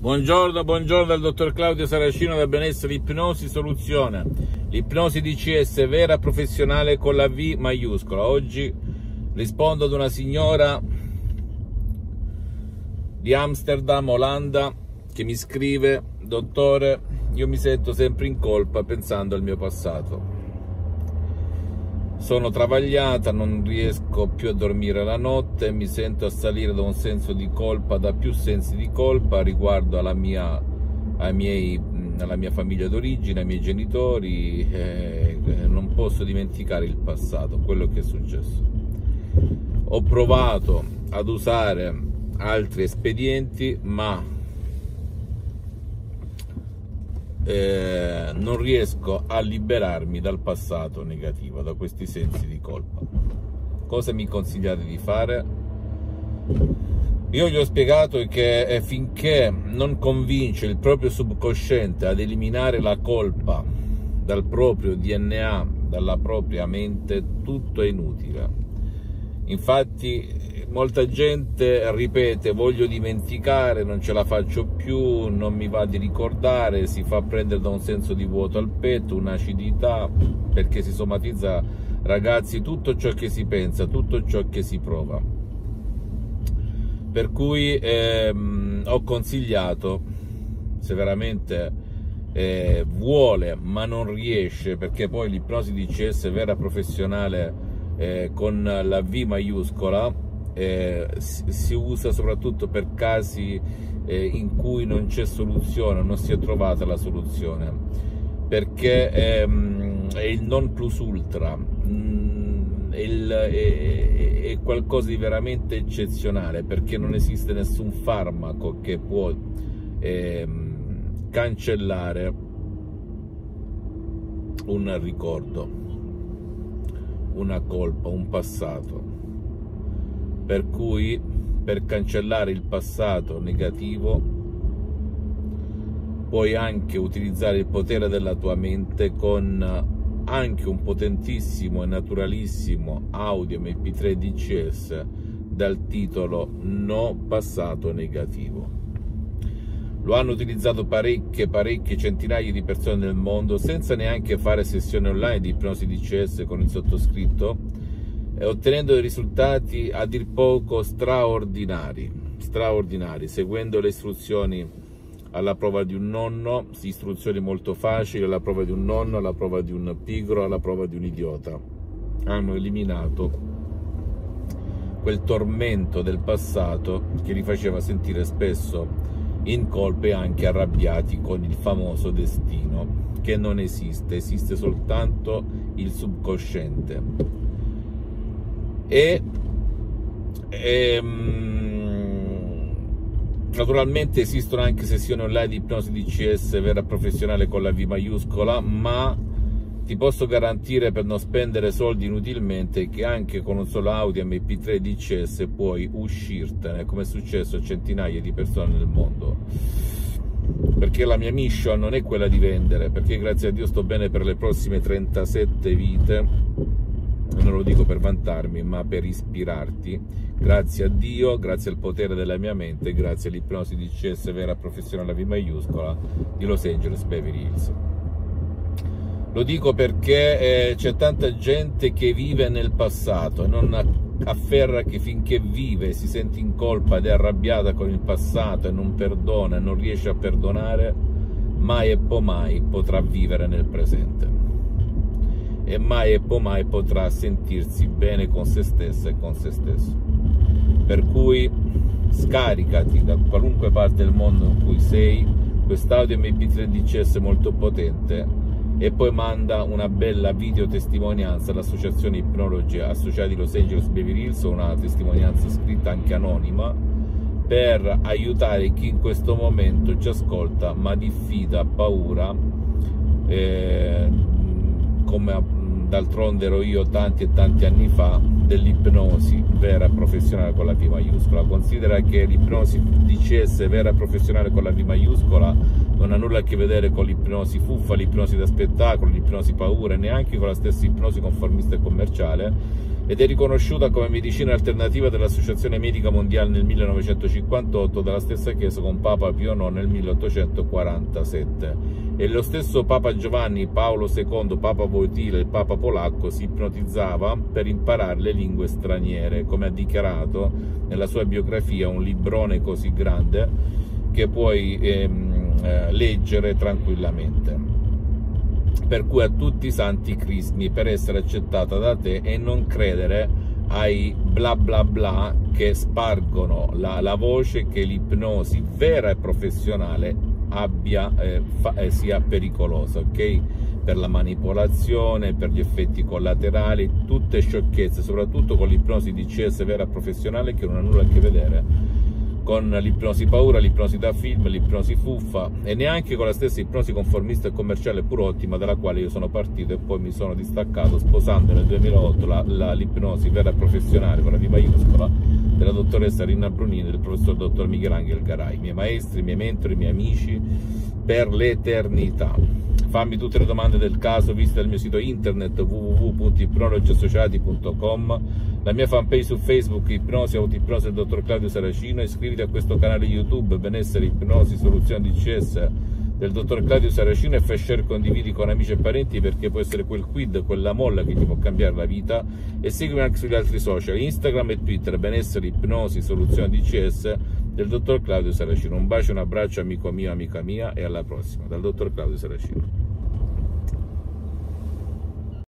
Buongiorno dal dottor Claudio Saracino da Benessere Ipnosi Soluzione. L'ipnosi DCS vera professionale con la V maiuscola. Oggi rispondo ad una signora di Amsterdam, Olanda, che mi scrive: dottore, io mi sento sempre in colpa pensando al mio passato. Sono travagliata, non riesco più a dormire la notte, mi sento assalire da un senso di colpa, da più sensi di colpa riguardo alla mia famiglia d'origine, ai miei genitori. Non posso dimenticare il passato, quello che è successo. Ho provato ad usare altri espedienti, ma non riesco a liberarmi dal passato negativo, da questi sensi di colpa. Cosa mi consigliate di fare? Io gli ho spiegato che finché non convince il proprio subconsciente ad eliminare la colpa dal proprio DNA, dalla propria mente, tutto è inutile. Infatti molta gente ripete: voglio dimenticare, non ce la faccio più, non mi va di ricordare, si fa prendere da un senso di vuoto al petto, un'acidità, perché si somatizza, ragazzi, tutto ciò che si pensa, tutto ciò che si prova. Per cui ho consigliato, se veramente vuole ma non riesce, perché poi l'ipnosi DCS vera professionale con la V maiuscola si usa soprattutto per casi in cui non c'è soluzione, non si è trovata la soluzione, perché è il non plus ultra, è qualcosa di veramente eccezionale, perché non esiste nessun farmaco che può cancellare un ricordo, una colpa, un passato. Per cui, per cancellare il passato negativo, puoi anche utilizzare il potere della tua mente con anche un potentissimo e naturalissimo audio MP3 DCS dal titolo No passato negativo. Lo hanno utilizzato parecchie centinaia di persone nel mondo, senza neanche fare sessioni online di ipnosi DCS con il sottoscritto, ottenendo dei risultati a dir poco straordinari, seguendo le istruzioni alla prova di un nonno, istruzioni molto facili, alla prova di un nonno, alla prova di un pigro, alla prova di un idiota. Hanno eliminato quel tormento del passato che li faceva sentire spesso in colpa e anche arrabbiati con il famoso destino, che non esiste, esiste soltanto il subconsciente. Naturalmente esistono anche sessioni online di ipnosi DCS vera professionale con la V maiuscola, ma ti posso garantire, per non spendere soldi inutilmente, che anche con un solo audio MP3 DCS puoi uscirtene, come è successo a centinaia di persone nel mondo. Perché la mia mission non è quella di vendere, perché grazie a Dio sto bene per le prossime 37 vite, non lo dico per vantarmi, ma per ispirarti. Grazie a Dio, grazie al potere della mia mente, grazie all'ipnosi DCS vera professionale V maiuscola di Los Angeles Beverly Hills. Lo dico perché c'è tanta gente che vive nel passato, non afferra che finché vive si sente in colpa ed è arrabbiata con il passato e non perdona e non riesce a perdonare, mai e poi mai potrà vivere nel presente, e mai e poi mai potrà sentirsi bene con se stessa e con se stesso. Per cui scaricati da qualunque parte del mondo in cui sei quest'audio MP3 DCS molto potente e poi manda una bella videotestimonianza all'associazione Ipnologi Associati Los Angeles Beverly Hills, una testimonianza scritta anche anonima, per aiutare chi in questo momento ci ascolta ma diffida, ha paura, come d'altronde ero io tanti e tanti anni fa, dell'ipnosi vera professionale con la V maiuscola. Considera che l'ipnosi DCS vera professionale con la V maiuscola non ha nulla a che vedere con l'ipnosi fuffa, l'ipnosi da spettacolo, l'ipnosi paura, neanche con la stessa ipnosi conformista e commerciale, ed è riconosciuta come medicina alternativa dall'Associazione Medica Mondiale nel 1958, dalla stessa Chiesa con Papa Pio IX nel 1847. E lo stesso Papa Giovanni Paolo II, Papa Wojtyła, il Papa polacco, si ipnotizzava per imparare le lingue straniere, come ha dichiarato nella sua biografia, un librone così grande che puoi leggere tranquillamente. Per cui a tutti i santi crismi per essere accettata da te e non credere ai bla bla bla che spargono la voce che l'ipnosi vera e professionale sia pericolosa, ok? Per la manipolazione, per gli effetti collaterali, tutte sciocchezze, soprattutto con l'ipnosi DCS vera e professionale, che non ha nulla a che vedere con l'ipnosi paura, l'ipnosi da film, l'ipnosi fuffa, e neanche con la stessa ipnosi conformista e commerciale pur ottima dalla quale io sono partito e poi mi sono distaccato, sposando nel 2008 l'ipnosi vera e professionale con la V maiuscola della dottoressa Rina Brunini e del professor dottor Michelangelo Garai, miei maestri, miei mentori, miei amici per l'eternità. Fammi tutte le domande del caso, visita il mio sito internet www.ipnologiassociati.com, la mia fanpage su Facebook Ipnosi Autoipnosi del dottor Claudio Saracino, iscriviti a questo canale YouTube Benessere Ipnosi Soluzioni DCS del dottor Claudio Saracino e fai share e condividi con amici e parenti, perché può essere quel quid, quella molla che ti può cambiare la vita. E seguimi anche sugli altri social, Instagram e Twitter, Benessere Ipnosi Soluzioni DCS del dottor Claudio Saracino. Un bacio e un abbraccio amico mio, amica mia, e alla prossima dal dottor Claudio Saracino.